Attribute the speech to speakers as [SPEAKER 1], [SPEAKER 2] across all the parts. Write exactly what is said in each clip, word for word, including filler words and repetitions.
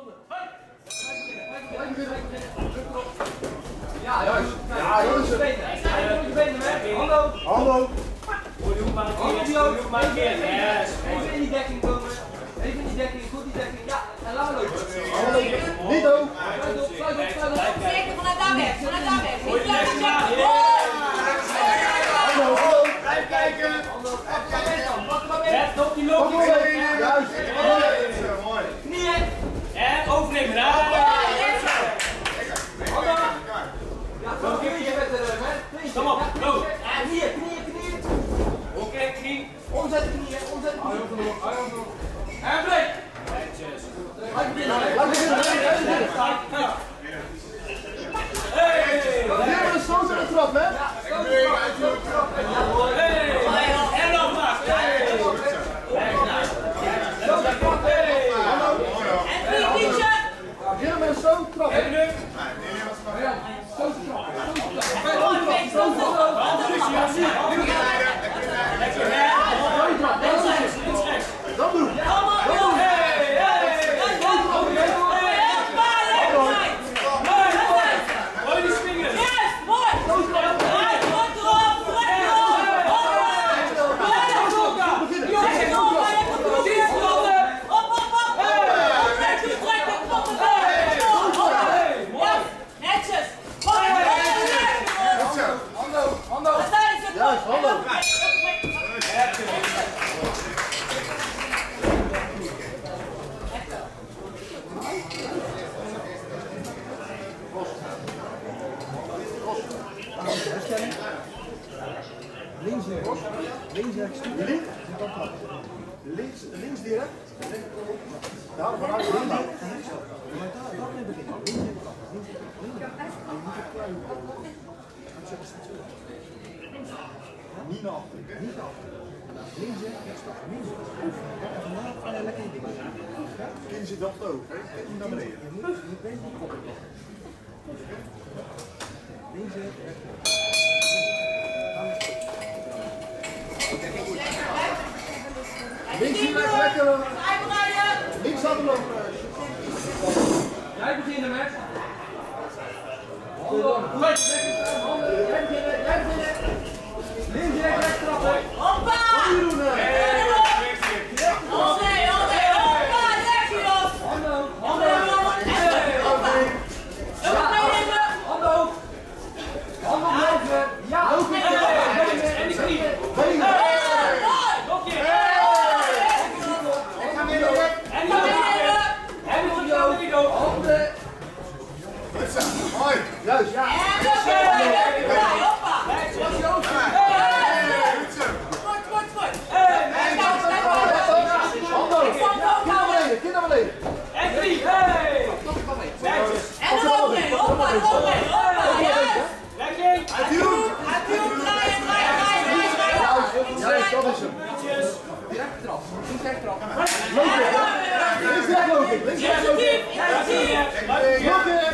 [SPEAKER 1] Ja, juist. Ja, jongens. Hallo. Hallo. Even in die dekking komen. Even in die dekking. Goed die dekking. Ja, en laat maar lopen. Niet ook. Sluit op, sluit op, sluit op.
[SPEAKER 2] Zeker vanuit daar weg. Vanuit daar weg.
[SPEAKER 1] Hallo, hallo. Blijf kijken.
[SPEAKER 3] Let op die loopje.
[SPEAKER 1] Juist.
[SPEAKER 3] Knieën. En overnemen. Ja,
[SPEAKER 1] zo kun je met de rug.
[SPEAKER 3] kom op, loop.
[SPEAKER 1] Knieën, knieën, knieën.
[SPEAKER 3] Oké, knie.
[SPEAKER 1] Omzet de knieën, omzet de knieën.
[SPEAKER 3] En breek.
[SPEAKER 1] Laat beginnen, laat beginnen.
[SPEAKER 3] Hey.
[SPEAKER 1] Hier een stoot in de trap, hè?
[SPEAKER 3] En nog maar.
[SPEAKER 1] Hier met een stoot trap.
[SPEAKER 3] Even nu.
[SPEAKER 1] Stoot trap. Stoot trap. Dat doen. Juist, handen. Links, links, links, rechts, links, links, links direct. Daar vanuit links. Daar mee beginnen. Links, links, niet naar achter, niet naar achter. Links, rechts, links. Even na, en lekker in dingen. Kin zit dat ook, hè? Niet naar beneden. Je bent niet op. Links, rechts. Links hier lekker. Links aan de loop.
[SPEAKER 3] Jij beginnen met.
[SPEAKER 1] Jij beginnen, jij beginnen. Links, rechts, rechts trappen.
[SPEAKER 2] Hoppa!
[SPEAKER 1] Wat moet je doen?
[SPEAKER 2] Olé, olé, hoppa! Lekker los!
[SPEAKER 1] Handen,
[SPEAKER 2] Hoppa!
[SPEAKER 1] handen hoog. Handen blijven. Ja, ook weer.
[SPEAKER 3] En die knie.
[SPEAKER 1] Benen.
[SPEAKER 3] Lokje.
[SPEAKER 1] Ik ga weer door.
[SPEAKER 3] En die loop. En die loop.
[SPEAKER 1] Handen.
[SPEAKER 4] Mooi.
[SPEAKER 1] Juist, ja.
[SPEAKER 2] Hoppa!
[SPEAKER 1] Kind naar beneden.
[SPEAKER 3] En knie. Hey.
[SPEAKER 2] En dan ook mee, hoppa, hoppa, hoppa, juist!
[SPEAKER 3] Lekker.
[SPEAKER 2] Uitduw, uitduw, draaien, draaien, draaien, draaien!
[SPEAKER 1] Juist, dat is hem. Direct trap. Links rechts trap. Lopen. Links rechts lopen. Links rechts lopen. Lopen.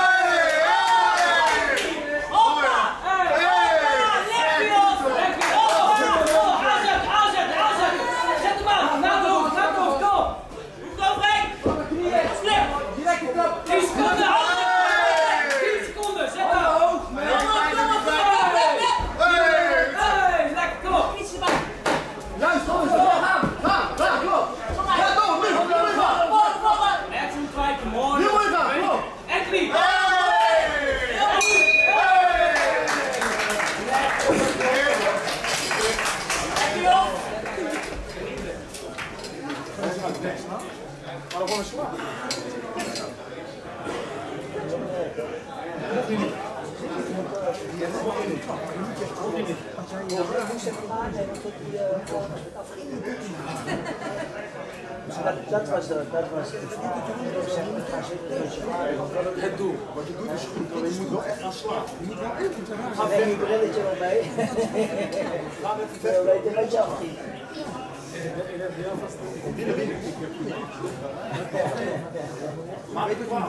[SPEAKER 2] Hoppa! Hoppa, lekker los!
[SPEAKER 3] Aanzet, aanzet, aanzet. Zet hem aan. Naar de hoofd, naar de hoofd. Kom.
[SPEAKER 2] Hoek overheen! Slip!
[SPEAKER 1] Direct de trap.
[SPEAKER 3] tien seconden. tien seconden. Zet hem.
[SPEAKER 2] Kom op, kom op, kom op!
[SPEAKER 3] Hey, lekker. Kom op.
[SPEAKER 2] Iets erbij!
[SPEAKER 1] Juist, dat is hem. Ga, ga, ga, klopt. Ga door, nu, nu, nu, ga.
[SPEAKER 3] Net zo'n twijfel. Mooi.
[SPEAKER 1] Nu moet je gaan, klopt.
[SPEAKER 3] En knie.
[SPEAKER 1] Maar dan gewoon een slag.
[SPEAKER 5] Dat was de, dat was
[SPEAKER 4] Het doel. Wat je doet is goed, alleen je moet wel echt gaan slaan. Je moet wel even te raken.
[SPEAKER 5] Neem je brilletje wel mee. We weten wat je afgiet.
[SPEAKER 4] Maar weet je wat?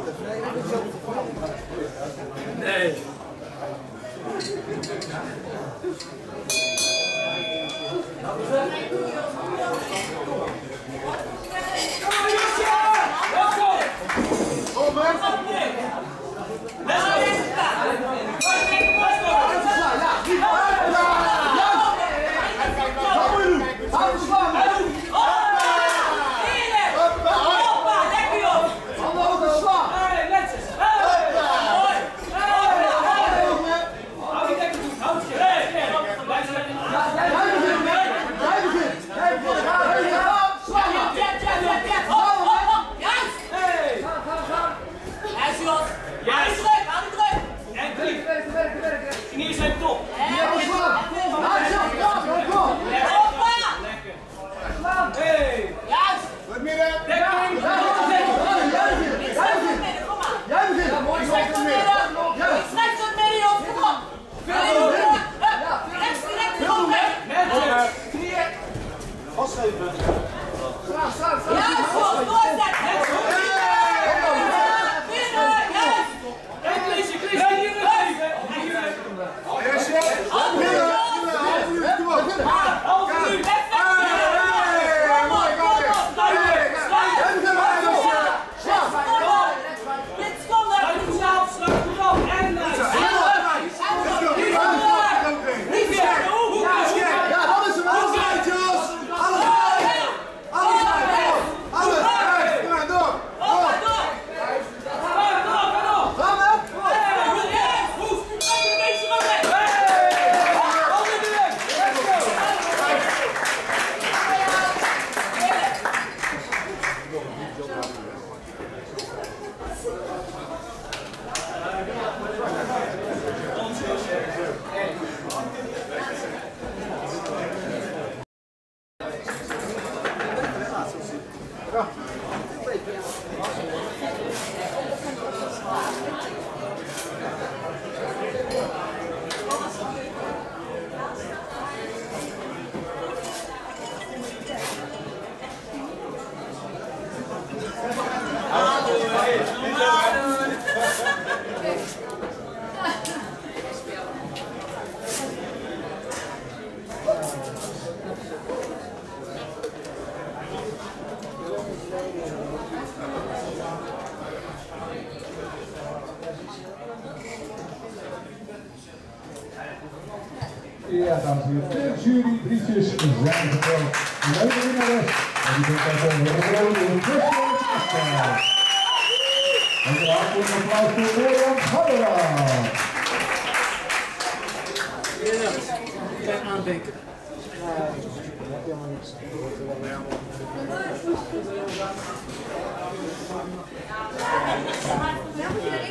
[SPEAKER 3] Nee. Kom,
[SPEAKER 6] Ja, dames en heren, de jurybriefjes zijn geteld. Leuke winnares. En die komt uit de rode Christian. En de hartelijk applaus voor Mirjam Gabbera.
[SPEAKER 1] Geen aandenken.
[SPEAKER 2] Ja,